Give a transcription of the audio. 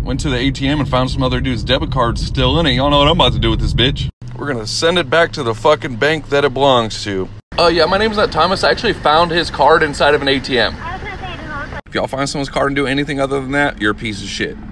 Went to the ATM and found some other dude's debit card still in it. Y'all know what I'm about to do with this bitch. We're gonna send it back to the fucking bank that it belongs to. Oh yeah, my name's not Thomas. I actually found his card inside of an ATM. If y'all find someone's card and do anything other than that, you're a piece of shit.